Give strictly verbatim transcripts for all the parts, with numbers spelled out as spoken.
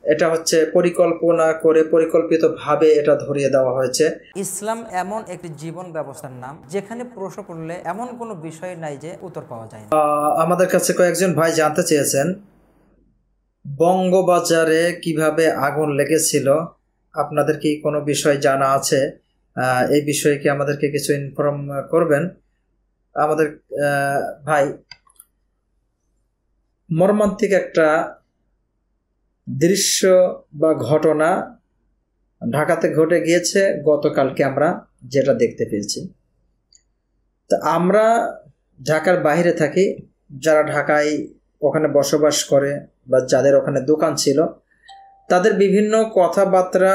এটা হচ্ছে পরিকল্পনা করে পরিকল্পিতভাবে এটা ধরিয়ে দেওয়া হয়েছে। ইসলাম এমন একটি জীবন ব্যবস্থার নাম যেখানে প্রশ্ন করলে এমন কোনো বিষয় নাই যে উত্তর পাওয়া যায় না। আমাদের কাছে কয়েকজন ভাই জানতে চেয়েছেন বঙ্গবাজারে কিভাবে আগুন লেগেছিল, আপনাদের কি কোনো বিষয় জানা আছে? এই বিষয়ে কি আমাদেরকে কিছু ইনফর্ম করবেন? আমাদের ভাই, মর্মান্তিক একটা দৃশ্য বা ঘটনা ঢাকাতে ঘটে গিয়েছে গতকালকে, আমরা যেটা দেখতে পেয়েছি। তা আমরা ঢাকার বাইরে থাকি, যারা ঢাকায় ওখানে বসবাস করে বা যাদের ওখানে দোকান ছিল, তাদের বিভিন্ন কথাবার্তা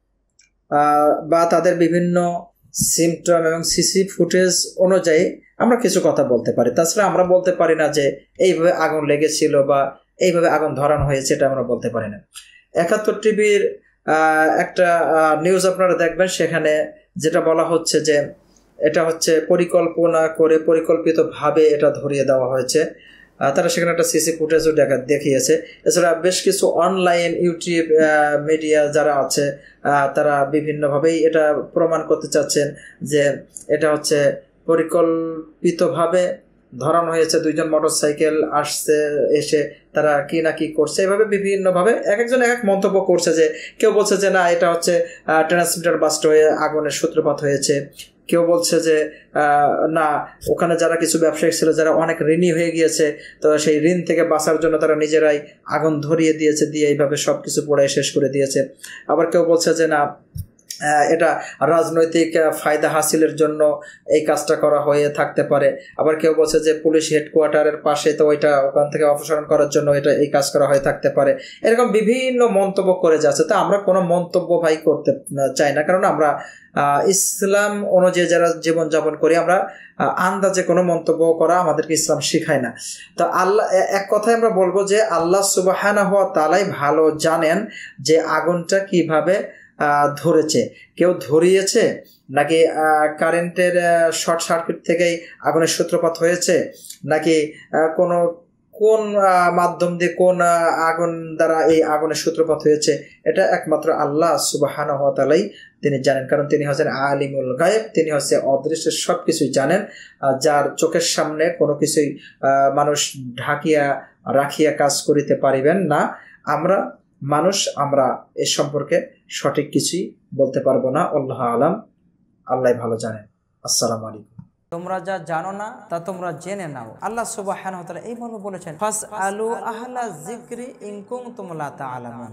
বা তাদের বিভিন্ন সিমটম এবং সিসি ফুটেজ অনুযায়ী আমরা কিছু কথা বলতে পারি। তাছাড়া আমরা বলতে পারি না যে এইভাবে আগুন লেগেছিল বা এইভাবে আগুন ধরানো হয়েছে, এটা আমরা বলতে পারি না। একাত্তর টিভির একটা নিউজ আপনারা দেখবেন, সেখানে যেটা বলা হচ্ছে যে এটা হচ্ছে পরিকল্পনা করে পরিকল্পিতভাবে এটা ধরিয়ে দেওয়া হয়েছে। তারা সেখানে একটা সিসি ফুটেজও দেখা দেখিয়েছে। এছাড়া বেশ কিছু অনলাইন ইউটিউব মিডিয়া যারা আছে তারা বিভিন্নভাবেই এটা প্রমাণ করতে চাচ্ছেন যে এটা হচ্ছে পরিকল্পিতভাবে ধরানো হয়েছে। দুইজন মোটরসাইকেল আসছে, এসে তারা কি না কি করছে, এভাবে বিভিন্নভাবে এক একজন এক এক মন্তব্য করছে। যে কেউ বলছে যে না, এটা হচ্ছে ট্রান্সমিটার বাস্ট হয়ে আগুনের সূত্রপাত হয়েছে। কেউ বলছে যে না, ওখানে যারা কিছু ব্যবসায়ী ছিল যারা অনেক ঋণী হয়ে গিয়েছে, তো সেই ঋণ থেকে বাঁচার জন্য তারা নিজেরাই আগুন ধরিয়ে দিয়েছে, দিয়ে এইভাবে সব কিছু পোড়ায় শেষ করে দিয়েছে। আবার কেউ বলছে যে না, এটা রাজনৈতিক ফায়দা হাসিলের জন্য এই কাজটা করা হয়ে থাকতে পারে। আবার কেউ বলছে যে পুলিশ হেডকোয়ার্টারের পাশে, তো ওইটা ওখান থেকে অপসারণ করার জন্য এটা এই কাজ করা হয়ে থাকতে পারে। এরকম বিভিন্ন মন্তব্য করে যাচ্ছে। তো আমরা কোনো মন্তব্য ভাই করতে চাই না, কারণ আমরা ইসলাম অনুযায়ী যারা জীবনযাপন করি, আমরা আন্দাজে কোনো মন্তব্য করা আমাদেরকে ইসলাম শিখায় না। তো আল্লাহ, এক কথায় আমরা বলবো যে আল্লাহ সুবহানাহু ওয়া তাআলাই ভালো জানেন যে আগুনটা কিভাবে ধরেছে। কেউ ধরিয়েছে নাকি কারেন্টের শর্ট সার্কিট থেকেই আগুনের সূত্রপাত হয়েছে, নাকি কোনো কোন মাধ্যম দিয়ে কোন আগুন দ্বারা এই আগুনের সূত্রপাত হয়েছে, এটা একমাত্র আল্লাহ সুবহানাহু ওয়া তাআলাই তিনি জানেন। কারণ তিনি হচ্ছেন আলিমুল গায়েব, তিনি হচ্ছে অদৃশ্যের সব কিছুই জানেন। যার চোখের সামনে কোনো কিছুই মানুষ ঢাকিয়া রাখিয়া কাজ করিতে পারিবেন না। আমরা মানুষ, আমরা এ সম্পর্কে সঠিক কিছুই বলতে পারবো না। আল্লাহ আলাম, আল্লাহ ভালো জানেন। আসসালামু আলাইকুম। তোমরা যা জানো না তা তোমরা জেনে নাও। আল্লাহ সুবহানাহু ওয়া তাআলা এই মর্মে বলেছেন, ফাসআলু আহলা যিকরি ইন কুনতুম লা তা'লামুন।